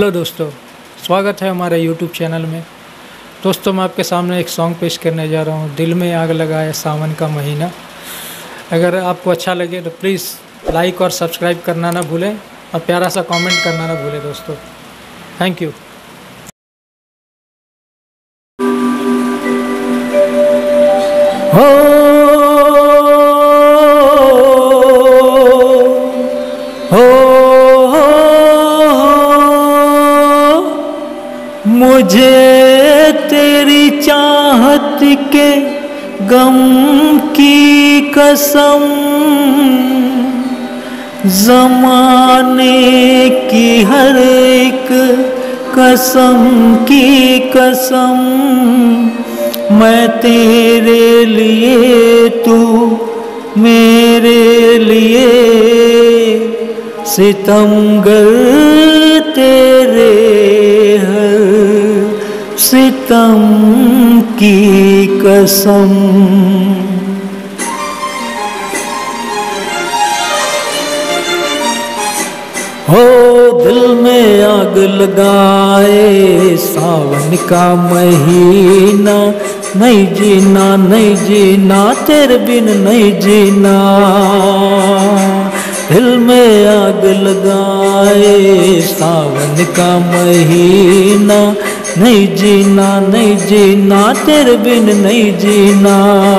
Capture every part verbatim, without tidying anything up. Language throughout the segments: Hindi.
हेलो दोस्तों, स्वागत है हमारे यूट्यूब चैनल में। दोस्तों, मैं आपके सामने एक सॉन्ग पेश करने जा रहा हूँ, दिल में आग लगाए सावन का महीना। अगर आपको अच्छा लगे तो प्लीज़ लाइक और सब्सक्राइब करना ना भूलें और प्यारा सा कमेंट करना ना भूलें दोस्तों। Thank you. हो हो मुझे तेरी चाहत के गम की कसम, ज़माने की हर एक कसम की कसम, मैं तेरे लिए तू मेरे लिए सितमगर, तेरे हर सितम की कसम। हो दिल में आग लगाए सावन का महीना, नहीं जीना नहीं जीना तेरे बिन नहीं जीना। दिल में आग लगाए सावन का महीना, नहीं जीना नहीं जीना तेरे बिन नहीं जीना।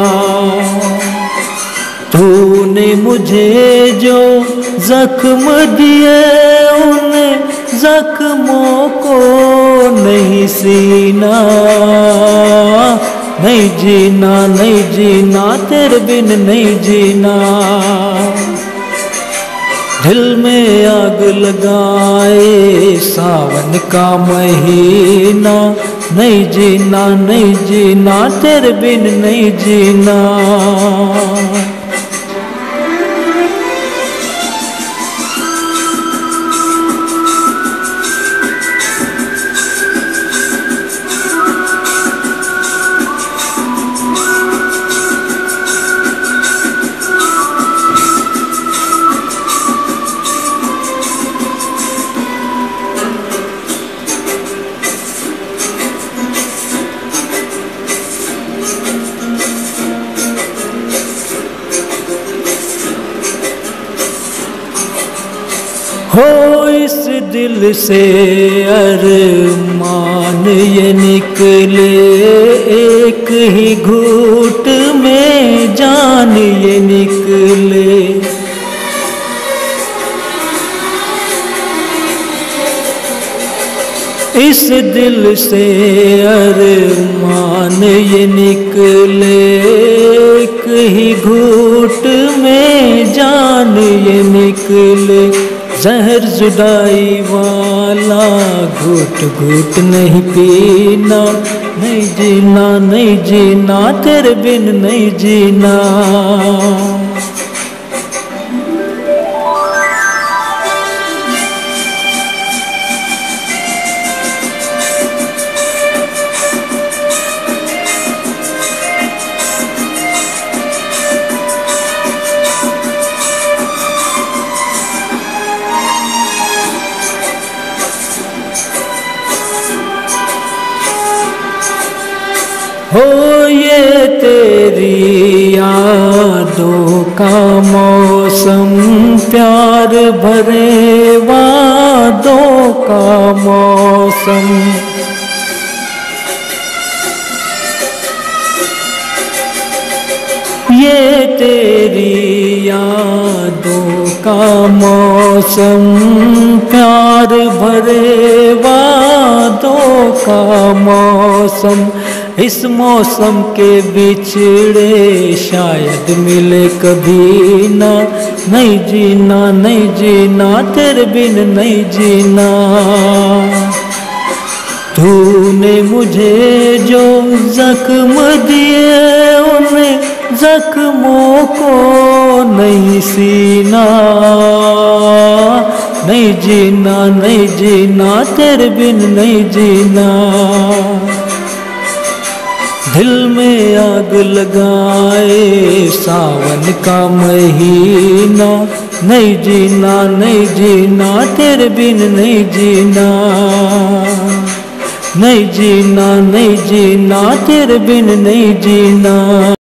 तूने मुझे जो जख्म दिए उन जख्मों को नहीं सीना, नहीं जीना नहीं जीना तेरे बिन नहीं जीना। दिल में आग लगाए सावन का महीना, नहीं जीना नहीं जीना तेरे बिन नहीं जीना। हो इस दिल से अरमान ये निकले, एक ही घूंट में जान ये निकले। इस दिल से अरमान ये निकले, एक ही घूंट में जान ये निकले। जहर जुदाई वाला घूट घूट नहीं पीना, नहीं जीना नहीं जीना तेरे बिन नहीं जीना। हो ये तेरी यादों का मौसम, प्यार भरे वादों का मौसम। ये तेरी यादों का मौसम, प्यार भरे वादों का मौसम। इस मौसम के बिछड़े शायद मिले कभी ना, नहीं जीना नहीं जीना तेरे बिन नहीं जीना। तूने मुझे जो जख्म दिए उन जख्मों को नहीं सीना, नहीं जीना नहीं जीना तेरे बिन नहीं जीना। दिल में आग लगाए सावन का महीना, नहीं जीना नहीं जीना तेरे बिन नहीं जीना, नहीं जीना नहीं जीना तेरे बिन नहीं जीना।